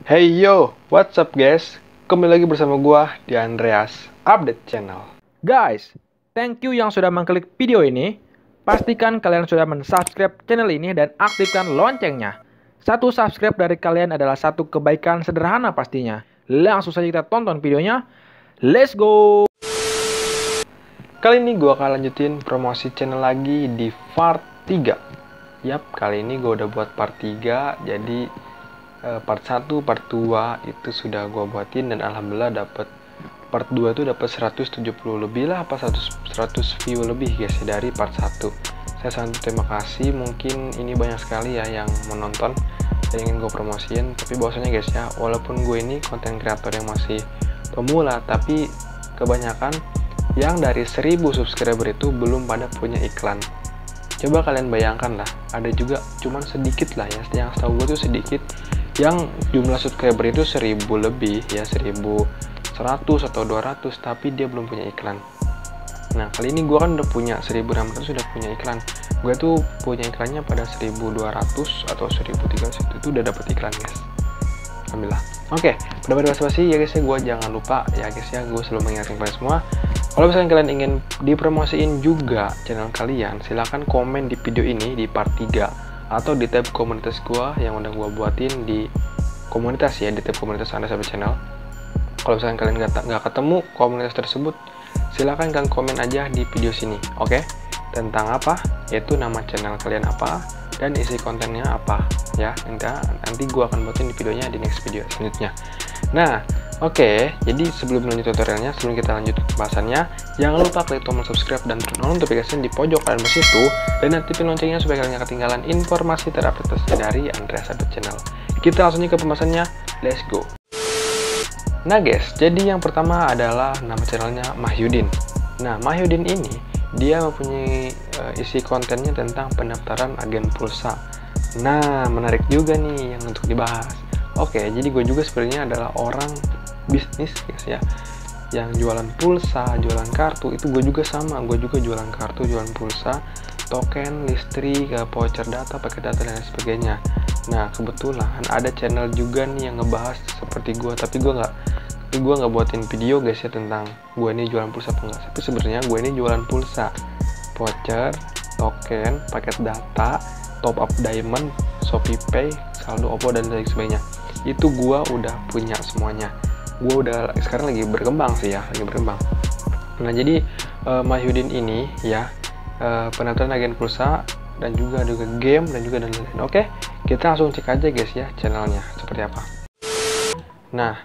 Hey yo, what's up guys? Kembali lagi bersama gua di Andreas Update Channel. Guys, thank you yang sudah mengklik video ini. Pastikan kalian sudah mensubscribe channel ini dan aktifkan loncengnya. Satu subscribe dari kalian adalah satu kebaikan sederhana pastinya. Langsung saja kita tonton videonya. Let's go! Kali ini gua akan lanjutin promosi channel lagi di part 3. Yap, kali ini gue udah buat part 3, jadi part 1, part 2 itu sudah gue buatin dan alhamdulillah dapat part 2 itu dapat 170 lebih lah, apa 100 view lebih guys dari part 1. Saya sangat terima kasih, mungkin ini banyak sekali ya yang menonton dan ingin gue promosiin, tapi bahwasanya guys ya, walaupun gue ini konten kreator yang masih pemula, tapi kebanyakan yang dari 1000 subscriber itu belum pada punya iklan. Coba kalian bayangkan lah, ada juga cuman sedikit lah ya, yang setahu gue tuh sedikit yang jumlah subscriber itu 1000 lebih ya, 1100 atau 200, tapi dia belum punya iklan. Nah kali ini gue kan udah punya 1600, sudah punya iklan. Gue tuh punya iklannya pada 1200 atau 1300, itu udah dapet iklan guys, alhamdulillah. Oke, pada basa-basi ya guys ya, gue jangan lupa ya guys ya, gue selalu mengingatkan kalian semua, kalau misalnya kalian ingin dipromosiin juga channel kalian, silahkan komen di video ini di part 3 atau di tab komunitas gua yang udah gua buatin di komunitas ya, di tab komunitas Andreas Update Channel. Kalau misalnya kalian nggak ketemu komunitas tersebut, silahkan kalian komen aja di video sini, oke? Tentang apa, yaitu nama channel kalian apa dan isi kontennya apa ya. Nanti gua akan buatin di videonya di next video selanjutnya. Nah, oke, jadi sebelum lanjut tutorialnya, sebelum kita lanjut pembahasannya, jangan lupa klik tombol subscribe dan turn on notification di pojok kanan bawah situ, dan aktifin loncengnya supaya kalian gak ketinggalan informasi terupdate dari Andreas Update Channel. Kita langsung ke pembahasannya, let's go. Nah guys, jadi yang pertama adalah nama channelnya Mahyudin. Nah, Mahyudin ini dia mempunyai isi kontennya tentang pendaftaran agen pulsa. Nah, menarik juga nih yang untuk dibahas. Oke, jadi gue juga sebenarnya adalah orang bisnis guys ya, yang jualan pulsa, jualan kartu. Itu gue juga sama, gue juga jualan kartu, jualan pulsa, token, listrik, voucher data, paket data dan lain sebagainya. Nah kebetulan ada channel juga nih yang ngebahas seperti gue, tapi gue nggak buatin video guys ya tentang gue ini jualan pulsa apa enggak. Tapi sebenarnya gue ini jualan pulsa, voucher, token, paket data, top up diamond, Shopee Pay, saldo OVO dan lain sebagainya. Itu gue udah punya semuanya. Gue udah sekarang lagi berkembang sih ya, lagi berkembang. Nah jadi Mahyudin ini ya, pendaftaran agen pulsa dan juga game dan juga dan lain-lain. Oke, kita langsung cek aja guys ya channelnya seperti apa. Nah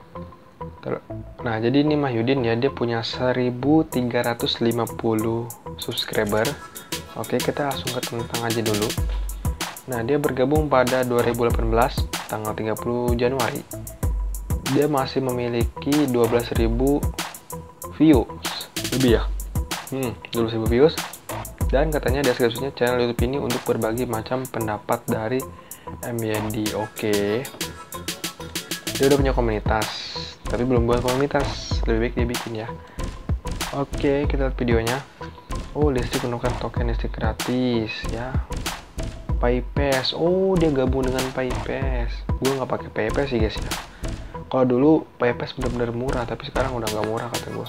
jadi ini Mahyudin ya, dia punya 1350 subscriber. Oke, kita langsung ke tentang aja dulu. Nah, dia bergabung pada 2018 tanggal 30 Januari. Dia masih memiliki 12.000 views lebih ya. 12.000 views. Dan katanya deskripsinya channel YouTube ini untuk berbagi macam pendapat dari MYD. Oke. Dia udah punya komunitas, tapi belum buat komunitas. Lebih baik dia bikin ya. Oke, kita lihat videonya. Oh, listrik menggunakan token listrik gratis ya. PayPass. Oh, dia gabung dengan PayPass. Gue nggak pakai PayPass sih guys ya. Kalau dulu PayPass benar-benar murah, tapi sekarang udah nggak murah kata gue.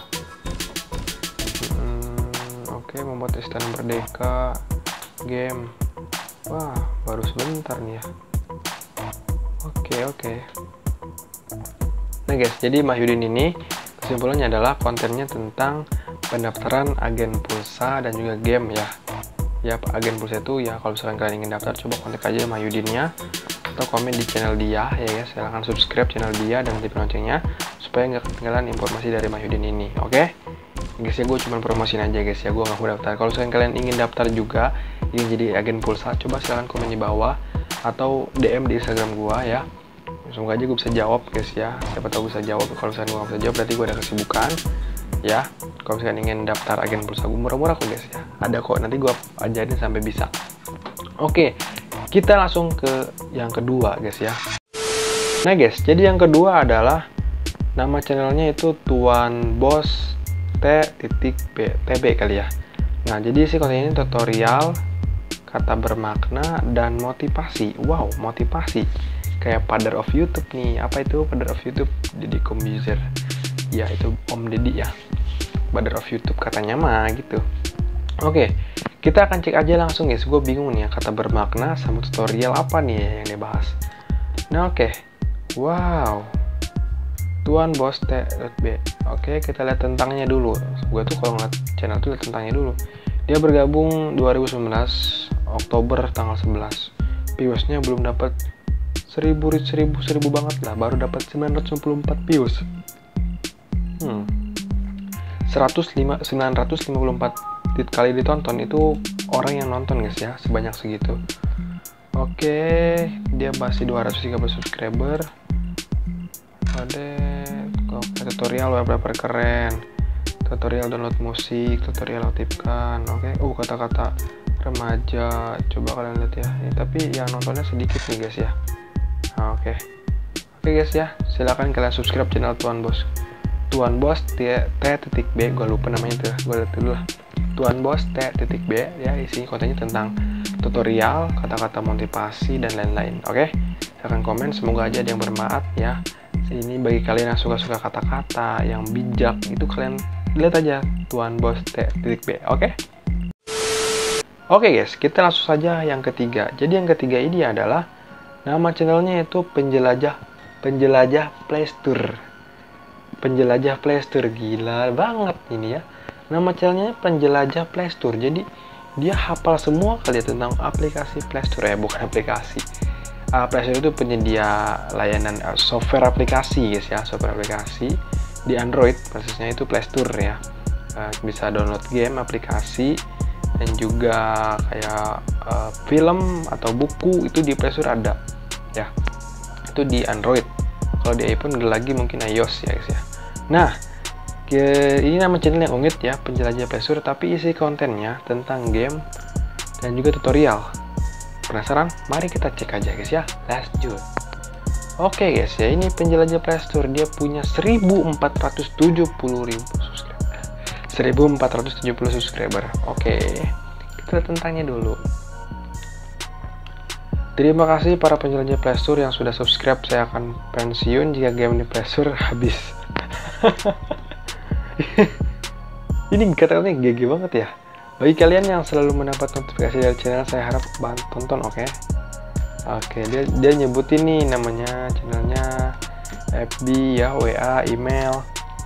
Oke, membuat istana merdeka game. Wah, baru sebentar nih ya. Oke. Nah guys, jadi Mahyudin ini kesimpulannya adalah kontennya tentang pendaftaran agen pulsa dan juga game ya. Ya, agen pulsa itu ya, kalau misalkan kalian ingin daftar, coba kontak aja Mahyudinnya atau komen di channel dia ya guys. Silahkan subscribe channel dia dan aktifin loncengnya supaya nggak ketinggalan informasi dari Mahyudin ini. Oke guys ya, gue cuma promosiin aja guys ya, gue nggak mau daftar. Kalau misalkan kalian ingin daftar juga, ingin jadi agen pulsa, coba silahkan komen di bawah atau DM di Instagram gue ya. Semoga aja gue bisa jawab guys ya, siapa tahu bisa jawab. Kalau misalkan gue nggak bisa jawab, berarti gue ada kesibukan ya. Kalau misalkan ingin daftar agen pulsa, gue murah-murah kok guys ya, ada kok, nanti gue ajarin sampai bisa. Oke, kita langsung ke yang kedua guys ya. Nah guys, jadi yang kedua adalah nama channelnya itu Tuan Bos T.B kali ya. Nah jadi sih konten ini tutorial, kata bermakna dan motivasi. Wow, motivasi. kayak father of YouTube nih. Apa itu father of YouTube? Deddy Corbuzier. Ya itu Om Deddy ya, father of YouTube katanya mah gitu. Oke, kita akan cek aja langsung guys. Gue bingung nih ya, kata bermakna sama tutorial apa nih yang dibahas. Nah oke, wow, Tuan Bos T.B. Oke, kita lihat tentangnya dulu. Gue tuh kalau ngeliat channel tuh lihat tentangnya dulu. Dia bergabung 2019 Oktober tanggal 11. Viewsnya belum dapat 1000 banget lah, baru dapat 954 views. 954 kali ditonton, itu orang yang nonton guys ya, sebanyak segitu. Oke, dia masih 213 subscriber. Ada tutorial wallpaper keren, tutorial download musik, tutorial aktifkan. Oke, kata-kata remaja, coba kalian lihat ya. Tapi yang nontonnya sedikit nih guys ya. Oke guys ya, silakan kalian subscribe channel Tuan Bos T.B. Gue lupa namanya tuh, gue lihat dulu lah. Tuan Bos T.B. ya, isi kontennya tentang tutorial, kata-kata motivasi dan lain-lain. Oke, silahkan komen, semoga aja ada yang bermanfaat ya. Ini bagi kalian yang suka-suka kata-kata yang bijak, itu kalian lihat aja Tuan Bos T.B. Oke guys, kita langsung saja yang ketiga. Jadi yang ketiga ini adalah nama channelnya itu penjelajah Playstore. Penjelajah Playstore, gila banget ini ya. Nama channelnya penjelajah Playstore. Jadi dia hafal semua kali ya tentang aplikasi Playstore, bukan aplikasi. Playstore itu penyedia layanan software aplikasi guys ya, software aplikasi di Android, persisnya itu Playstore ya. Bisa download game, aplikasi, dan juga kayak film atau buku itu di Playstore ada ya. Itu di Android. Kalau di iPhone lagi mungkin iOS ya guys ya. Nah, ini nama channel yang ungit ya, penjelajah Playstore, tapi isi kontennya tentang game dan juga tutorial. Penasaran? Mari kita cek aja guys ya. Let's do it. Oke guys ya, ini penjelajah Playstore, dia punya 1470 subscriber. Oke, kita lihat tentangnya dulu. Terima kasih para penjelajah Playstore yang sudah subscribe. Saya akan pensiun jika game di Playstore habis. Ini katanya GG banget ya. Bagi kalian yang selalu mendapat notifikasi dari channel, saya harap bantu tonton, oke? Oke, dia nyebutin nih namanya channelnya, FB ya, WA, email.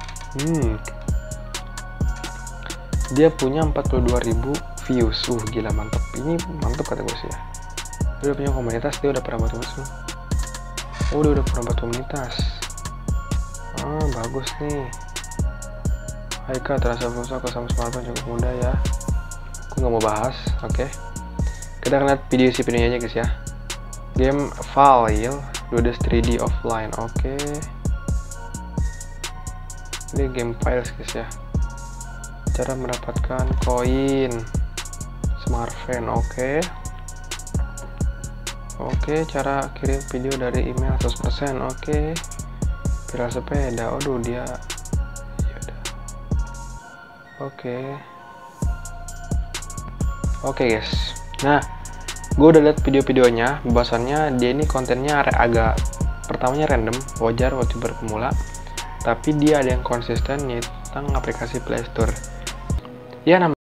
Dia punya 42.000 views. Gila mantep. Ini mantep kata gue sih ya. Dia udah punya komunitas, dia udah pernah buat komunitas. Dia udah pernah buat komunitas. Bagus nih. Hai kak, terasa aku sama smartphone cukup mudah ya. Aku nggak mau bahas, oke. Kita akan lihat videonya aja guys ya. Game file, Dudes 3D offline, oke. Ini game files guys ya. Cara mendapatkan koin smartphone, oke. Oke, cara kirim video dari email 100%, oke. Viral sepeda, dia yaudah. Oke guys, nah gue udah lihat video-videonya. Bahwasannya dia ini kontennya agak, pertamanya random, wajar youtuber pemula, tapi dia ada yang konsisten yaitu tentang aplikasi Playstore ya.